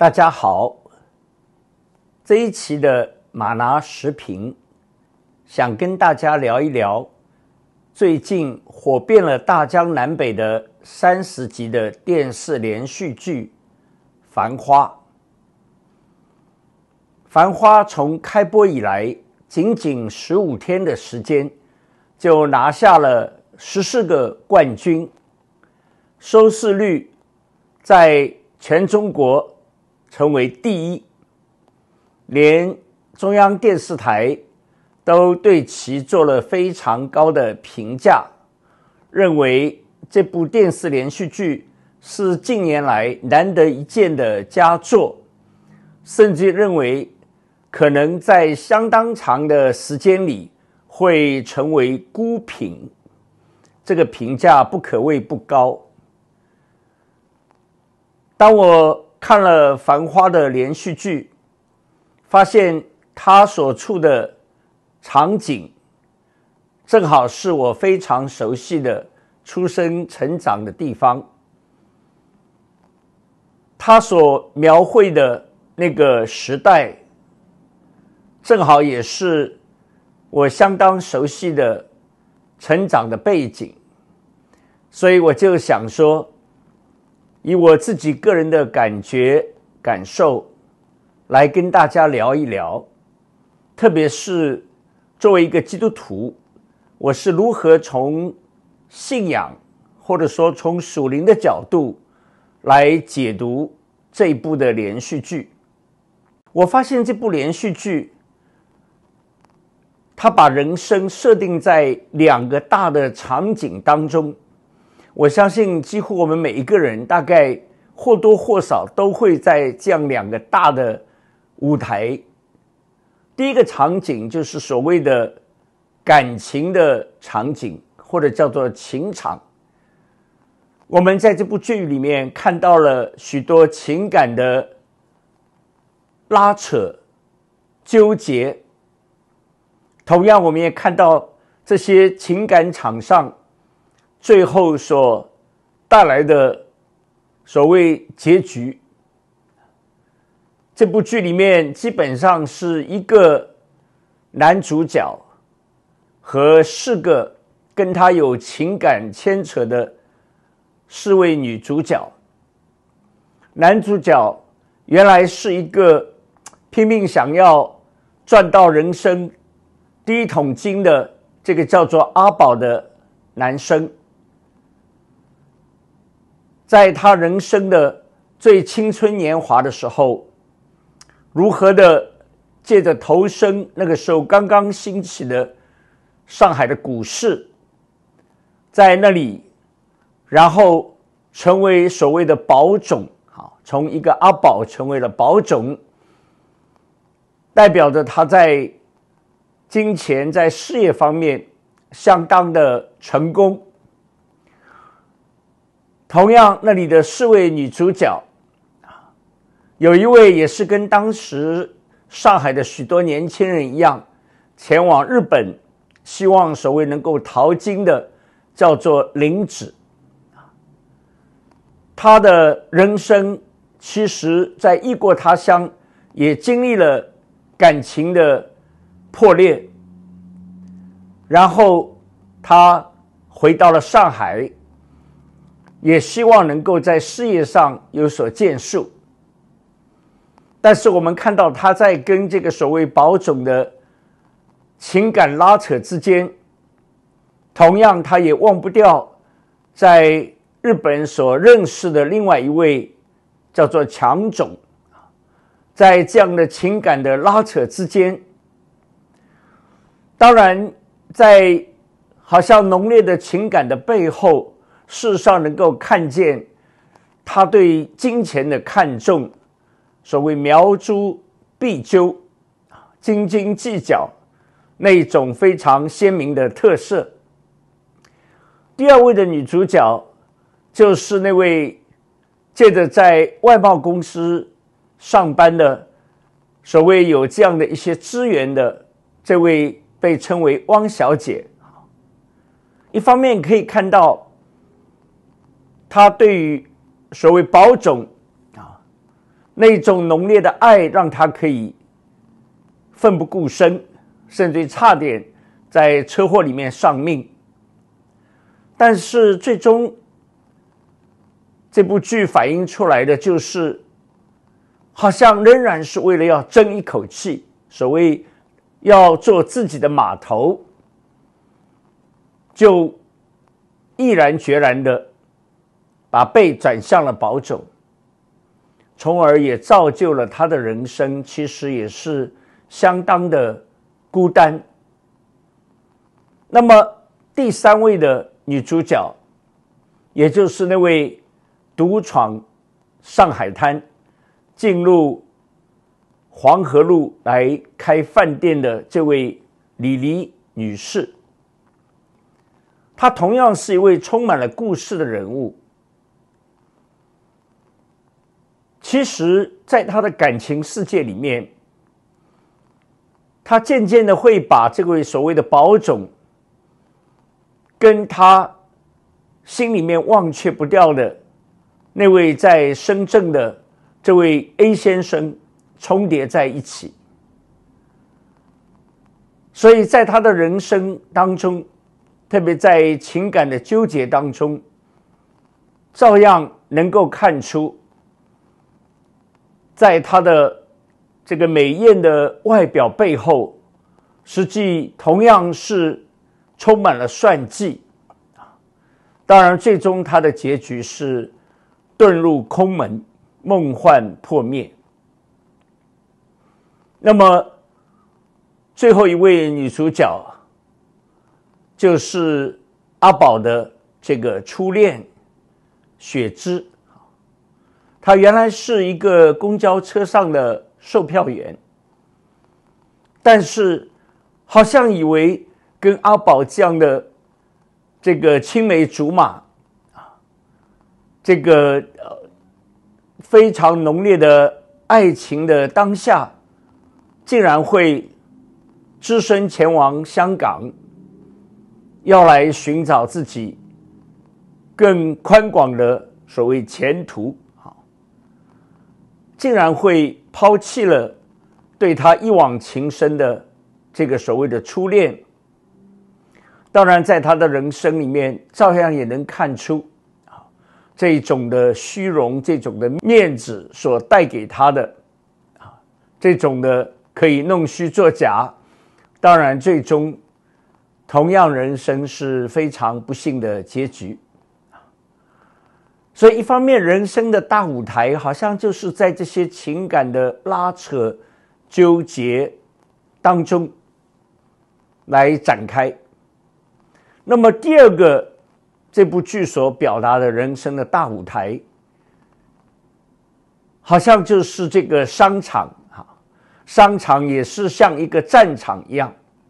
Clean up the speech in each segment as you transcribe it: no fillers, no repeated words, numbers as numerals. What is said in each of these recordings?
大家好，这一期的马拿时评，想跟大家聊一聊最近火遍了大江南北的30集的电视连续剧《繁花》。《繁花》从开播以来，仅仅15天的时间，就拿下了14个冠军，收视率在全中国成为第一，连中央电视台都对其做了非常高的评价，认为这部电视连续剧是近年来难得一见的佳作，甚至认为可能在相当长的时间里会成为孤品，这个评价不可谓不高。当我看了《繁花》的连续剧，发现它所处的场景正好是我非常熟悉的出生成长的地方，它所描绘的那个时代正好也是我相当熟悉的成长的背景，所以我就想说，以我自己个人的感觉感受来跟大家聊一聊，特别是作为一个基督徒，我是如何从信仰或者说从属灵的角度来解读这一部的连续剧。我发现这部连续剧它把人生设定在2个大的场景当中，我相信几乎我们每一个人大概或多或少都会在这样2个大的舞台。第一个场景就是所谓的感情的场景，或者叫做情场。我们在这部剧里面看到了许多情感的拉扯、纠结，同样我们也看到这些情感场上最后所带来的所谓结局。这部剧里面基本上是一个男主角和4个跟他有情感牵扯的4位女主角。男主角原来是一个拼命想要赚到人生第一桶金的这个叫做阿宝的男生，在他人生的最青春年华的时候，如何的借着投身那个时候刚刚兴起的上海的股市，在那里然后成为所谓的宝种，从一个阿宝成为了宝种，代表着他在金钱在事业方面相当的成功。同样那里的4位女主角，有一位也是跟当时上海的许多年轻人一样，前往日本希望所谓能够淘金的，叫做林子。她的人生其实在异国他乡也经历了感情的破裂，然后她回到了上海，也希望能够在事业上有所建树。但是我们看到他在跟这个所谓宝种的情感拉扯之间，同样他也忘不掉在日本所认识的另外一位叫做强种。在这样的情感的拉扯之间，当然在好像浓烈的情感的背后，事实上能够看见他对金钱的看重，所谓苗珠必究，斤斤计较，那一种非常鲜明的特色。第2位的女主角就是那位借着在外贸公司上班的所谓有这样的一些资源的这位被称为汪小姐。一方面可以看到她对于所谓宝种那种浓烈的爱让他可以奋不顾身，甚至差点在车祸里面丧命。但是最终这部剧反映出来的就是好像仍然是为了要争一口气，所谓要做自己的码头，就毅然决然的把背转向了保种，从而也造就了他的人生其实也是相当的孤单。那么第三位的女主角，也就是那位独闯上海滩进入黄河路来开饭店的这位李黎女士，她同样是一位充满了故事的人物。其实在她的感情世界里面，她渐渐的会把这位所谓的保种跟她心里面忘却不掉的那位在深圳的这位 A 先生重叠在一起。所以在他的人生当中，特别在情感的纠结当中，照样能够看出在他的这个美艳的外表背后，实际同样是充满了算计。当然最终他的结局是遁入空门，梦幻破灭。那么最后一位女主角就是阿宝的这个初恋雪芝，她原来是一个公交车上的售票员，但是好像以为跟阿宝这样的这个青梅竹马，这个非常浓烈的爱情的当下，竟然会只身前往香港，要来寻找自己更宽广的所谓前途，竟然会抛弃了对他一往情深的这个所谓的初恋。当然在他的人生里面照样也能看出这种的虚荣，这种的面子所带给他的这种的可以弄虚作假，当然最终同样人生是非常不幸的结局。所以一方面人生的大舞台好像就是在这些情感的拉扯纠结当中来展开。那么第二个这部剧所表达的人生的大舞台，好像就是这个商场，商场也是像一个战场一样。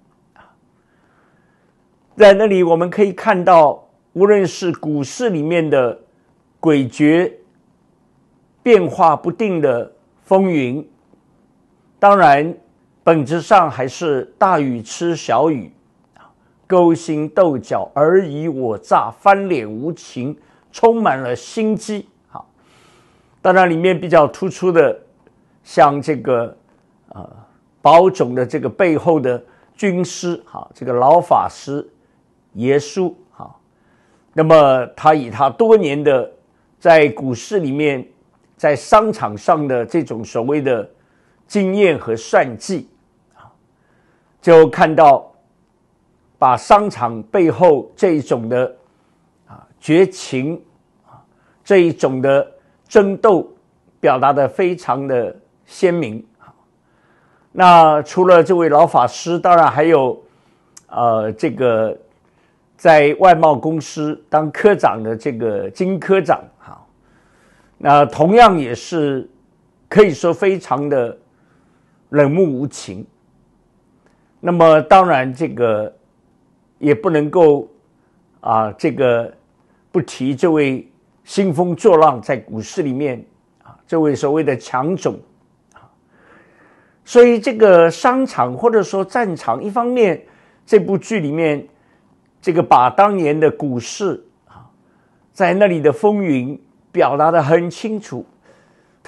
在那里我们可以看到，无论是股市里面的诡谲变化不定的风云，当然本质上还是大鱼吃小鱼，勾心斗角，尔虞我诈，翻脸无情，充满了心机。当然里面比较突出的像这个保种的这个背后的军师，这个老法师耶稣。那么他以他多年的在股市里面在商场上的这种所谓的经验和算计，就看到把商场背后这一种的绝情，这一种的争斗表达得非常的鲜明。那除了这位老法师，当然还有这个在外贸公司当科长的这个金科长，那同样也是可以说非常的冷漠无情。那么当然这个也不能够这个不提这位兴风作浪在股市里面这位所谓的强种。所以这个商场或者说战场，一方面这部剧里面这个把当年的股市在那里的风云表达得很清楚，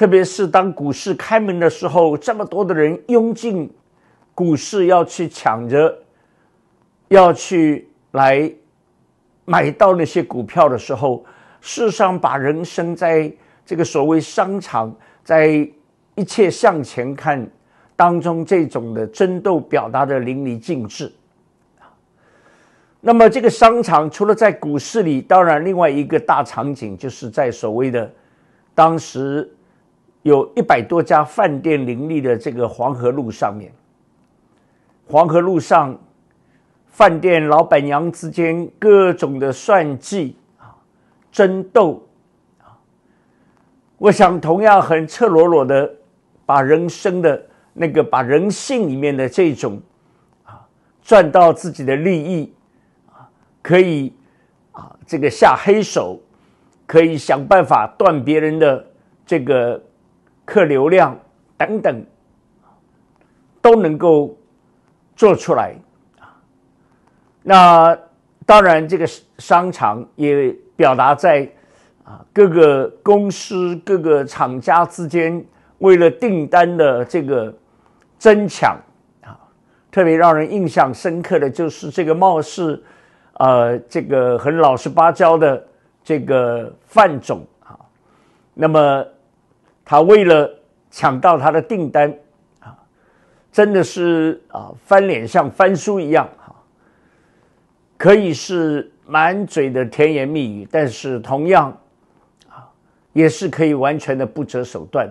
特别是当股市开门的时候，这么多的人涌进股市要去抢着要去来买到那些股票的时候，事实上把人生在这个所谓商场，在一切向前看当中这种的争斗表达的淋漓尽致。那么这个商场除了在股市里，当然另外一个大场景就是在所谓的当时有100多家饭店林立的这个黄河路上面。黄河路上饭店老板娘之间各种的算计争斗，我想同样很赤裸裸的把人生的那个把人性里面的这种赚到自己的利益，可以这个下黑手，可以想办法断别人的这个客流量等等，都能够做出来。那当然这个商场也表达在各个公司各个厂家之间为了订单的这个争抢特别让人印象深刻的就是这个貌似这个很老实巴交的这个范总那么他为了抢到他的订单真的是翻脸像翻书一样可以是满嘴的甜言蜜语，但是同样也是可以完全的不择手段。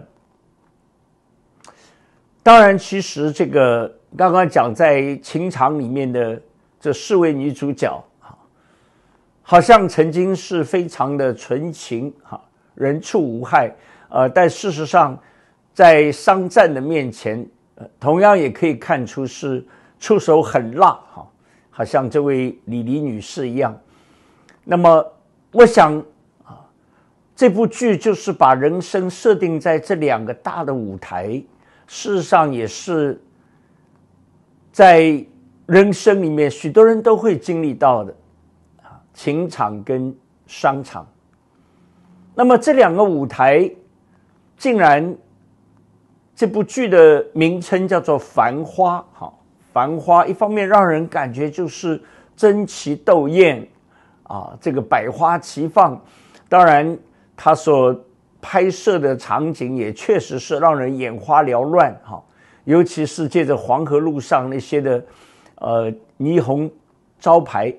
当然其实这个刚刚讲在情场里面的这4位女主角好像曾经是非常的纯情人畜无害但事实上在商战的面前同样也可以看出是出手很辣好像这位李黎女士一样。那么我想这部剧就是把人生设定在这2个大的舞台，事实上也是在人生里面许多人都会经历到的情场跟商场。那么这2个舞台竟然这部剧的名称叫做繁花繁花一方面让人感觉就是争奇斗艳这个百花齐放，当然他所拍摄的场景也确实是让人眼花缭乱尤其是借着黄河路上那些的霓虹招牌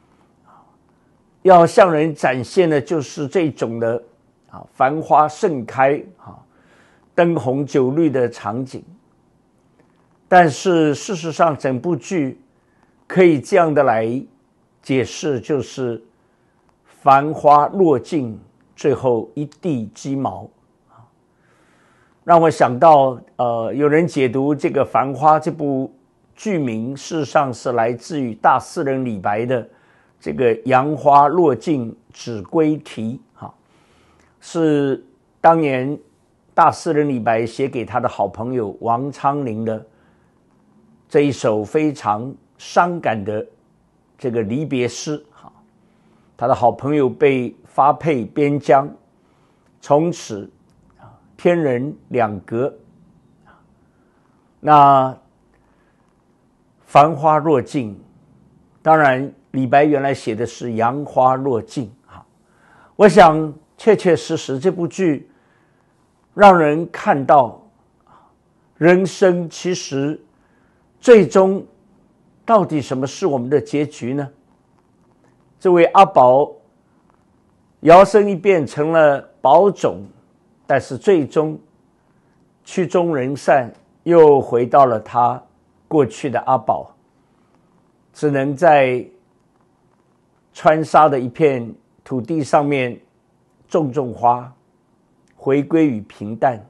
要向人展现的就是这种的繁花盛开灯红酒绿的场景。但是事实上整部剧可以这样的来解释，就是繁花落尽，最后一地鸡毛让我想到有人解读这个繁花这部剧名事实上是来自于大诗人李白的这个杨花落尽子规啼是当年大诗人李白写给他的好朋友王昌龄的这一首非常伤感的这个离别诗他的好朋友被发配边疆，从此天人两隔。那繁花落尽，当然李白原来写的是杨花落尽我想确确实实这部剧让人看到人生其实最终到底什么是我们的结局呢？这位阿宝摇身一变成了宝种，但是最终曲终人散，又回到了他过去的阿宝，只能在川沙的一片土地上面种种花，回归于平淡。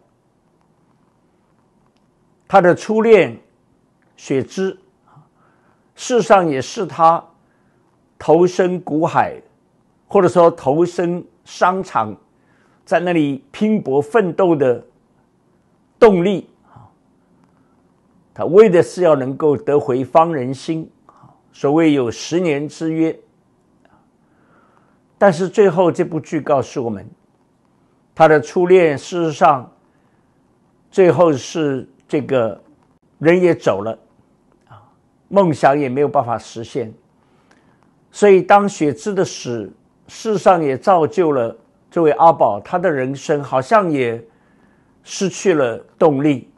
他的初恋雪芝事实上也是他投身股海或者说投身商场在那里拼搏奋斗的动力，他为的是要能够得回芳人心，所谓有10年之约。但是最后这部剧告诉我们，他的初恋事实上最后是这个人也走了，梦想也没有办法实现。所以当雪芝的死，事实上也造就了这位阿宝，他的人生好像也失去了动力，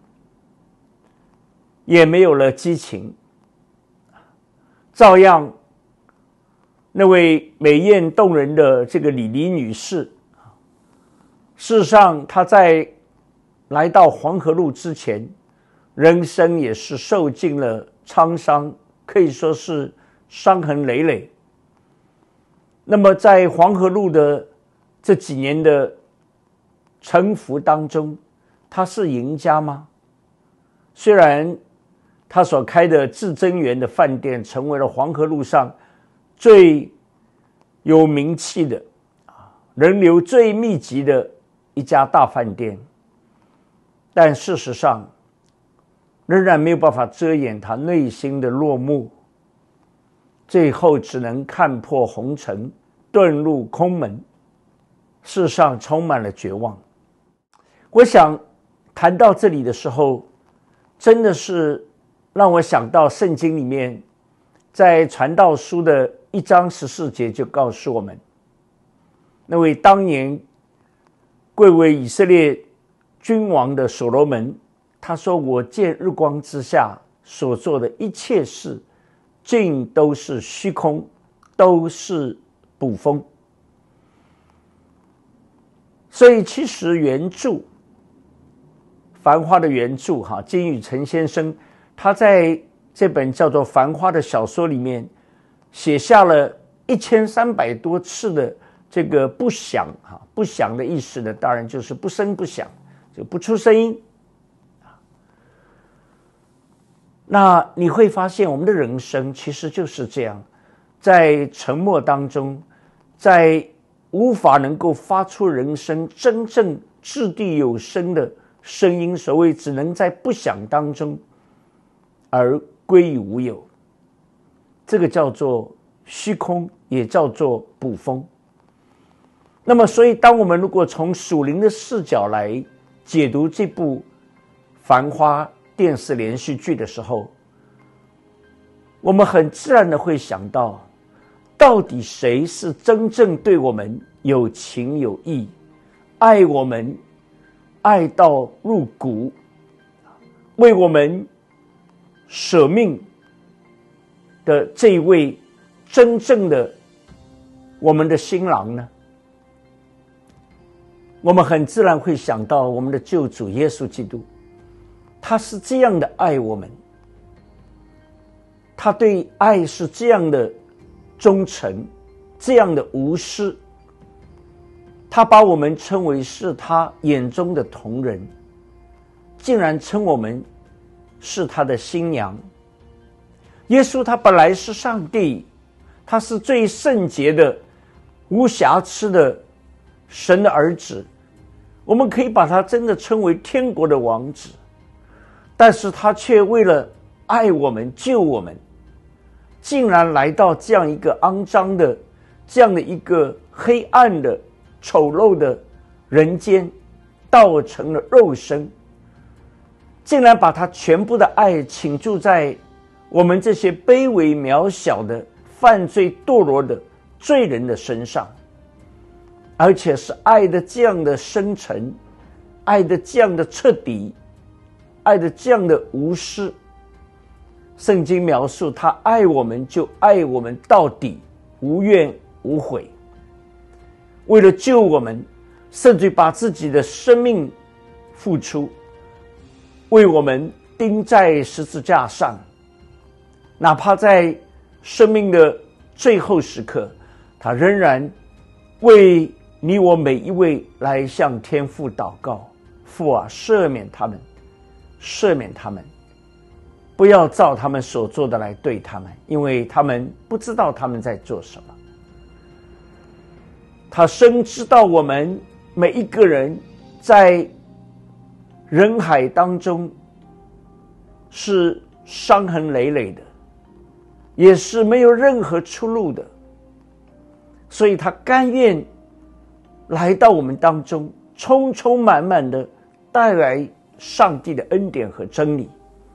也没有了激情。照样那位美艳动人的这个李黎女士，事实上她在来到黄河路之前，人生也是受尽了沧桑，可以说是伤痕累累。那么在黄河路的这几年的沉浮当中，他是赢家吗？虽然他所开的至真园的饭店成为了黄河路上最有名气的、人流最密集的一家大饭店，但事实上仍然没有办法遮掩他内心的落幕，最后只能看破红尘，遁入空门，世上充满了绝望。我想谈到这里的时候，真的是让我想到圣经里面在传道书的1章14节就告诉我们，那位当年贵为以色列君王的所罗门，他说，我见日光之下所做的一切事，尽都是虚空，都是捕风。所以其实原著繁花的原著金宇澄先生，他在这本叫做《繁花》的小说里面写下了1300多次的这个不响，不响的意思呢，当然就是不声不响，就不出声音。那你会发现我们的人生其实就是这样，在沉默当中，在无法能够发出人生真正掷地有声的声音，所谓只能在不响当中而归于无有，这个叫做虚空，也叫做捕风。那么所以当我们如果从属灵的视角来解读这部《繁花》电视连续剧的时候，我们很自然的会想到，到底谁是真正对我们有情有义，爱我们爱到入骨，为我们舍命的这一位真正的我们的新郎呢？我们很自然会想到我们的救主耶稣基督，他是这样的爱我们，他对爱是这样的忠诚，这样的无私，他把我们称为是他眼中的同人，竟然称我们是他的新娘。耶稣他本来是上帝，他是最圣洁的无瑕疵的神的儿子，我们可以把他真的称为天国的王子，但是他却为了爱我们救我们，竟然来到这样一个肮脏的这样的一个黑暗的丑陋的人间，道成了肉身，竟然把他全部的爱倾注在我们这些卑微渺小的犯罪堕落的罪人的身上，而且是爱的这样的深沉，爱的这样的彻底，爱的这样的无私。圣经描述他爱我们就爱我们到底，无怨无悔，为了救我们，甚至把自己的生命付出，为我们钉在十字架上，哪怕在生命的最后时刻，他仍然为你我每一位来向天父祷告，父啊，赦免他们，赦免他们，不要照他们所做的来对他们，因为他们不知道他们在做什么。他深知道我们每一个人在人海当中是伤痕累累的，也是没有任何出路的，所以他甘愿来到我们当中，充充满满的带来上帝的恩典和真理，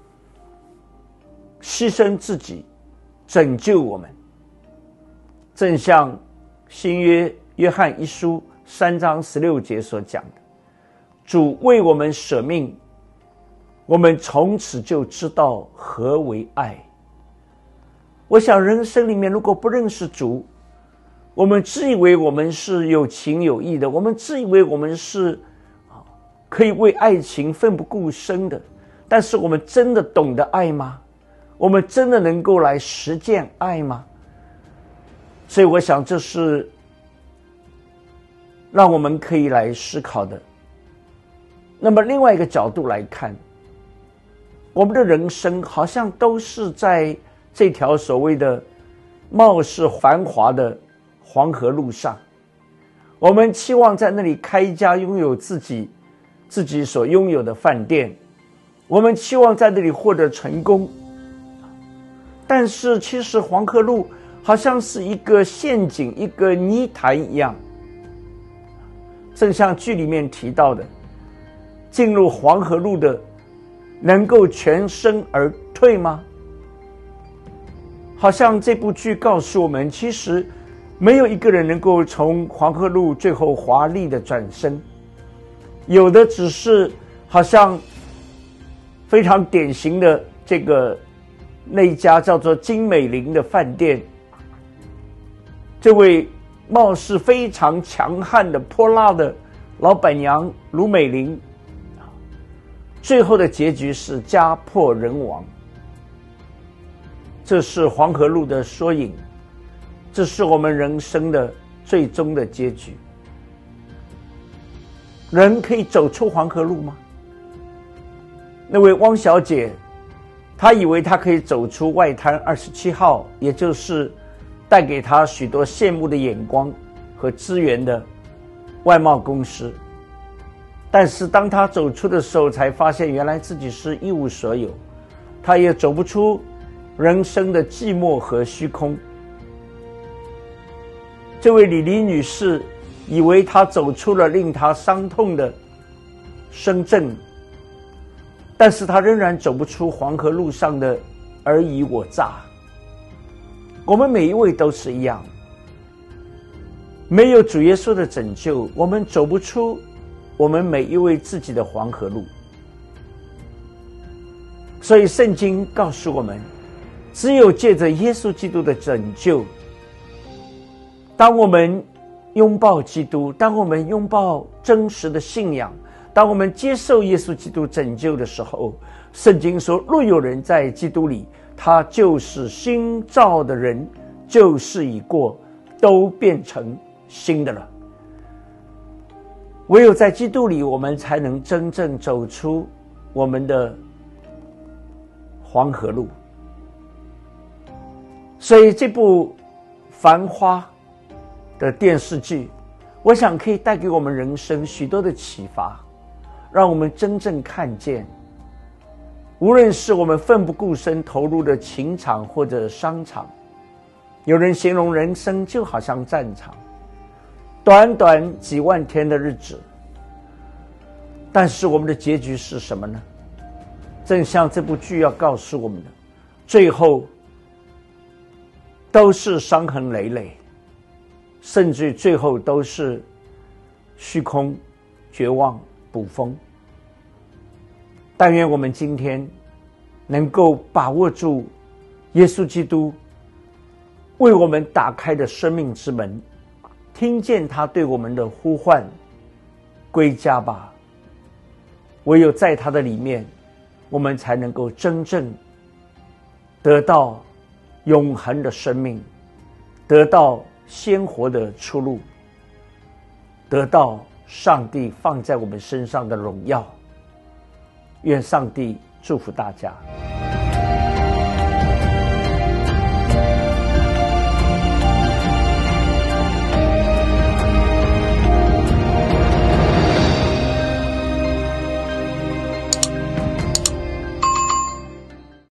牺牲自己拯救我们。正像新约约翰一书3章16节所讲的，主为我们舍命，我们从此就知道何为爱。我想人生里面如果不认识主，我们自以为我们是有情有义的，我们自以为我们是可以为爱情奋不顾身的，但是我们真的懂得爱吗？我们真的能够来实践爱吗？所以我想这是让我们可以来思考的。那么另外一个角度来看，我们的人生好像都是在这条所谓的貌似繁华的黄河路上，我们期望在那里开一家拥有自己所拥有的饭店，我们期望在那里获得成功。但是其实黄河路好像是一个陷阱，一个泥潭一样。正像剧里面提到的，进入黄河路的能够全身而退吗？好像这部剧告诉我们，其实没有一个人能够从黄河路最后华丽的转身，有的只是好像非常典型的那一家叫做金美玲的饭店，这位貌似非常强悍的泼辣的老板娘卢美玲，最后的结局是家破人亡。这是黄河路的缩影，这是我们人生的最终的结局。人可以走出黄河路吗？那位汪小姐，她以为她可以走出外滩27号，也就是带给她许多羡慕的眼光和资源的外贸公司。但是当她走出的时候，才发现原来自己是一无所有，她也走不出人生的寂寞和虚空。这位李黎女士以为她走出了令她伤痛的深圳，但是她仍然走不出黄河路上的尔虞我诈。我们每一位都是一样，没有主耶稣的拯救，我们走不出我们每一位自己的黄河路。所以圣经告诉我们，只有借着耶稣基督的拯救，当我们拥抱基督，当我们拥抱真实的信仰，当我们接受耶稣基督拯救的时候，圣经说，若有人在基督里，他就是新造的人，旧事已过，都变成新的了。唯有在基督里，我们才能真正走出我们的黄河路。所以这部繁花的电视剧，我想可以带给我们人生许多的启发，让我们真正看见，无论是我们奋不顾身投入的情场或者商场，有人形容人生就好像战场，短短几万天的日子，但是我们的结局是什么呢？正像这部剧要告诉我们的，最后都是伤痕累累，甚至最后都是虚空、绝望、捕风。但愿我们今天能够把握住耶稣基督为我们打开的生命之门，听见他对我们的呼唤，归家吧。唯有在他的里面，我们才能够真正得到永恒的生命，得到鲜活的出路，得到上帝放在我们身上的荣耀。愿上帝祝福大家。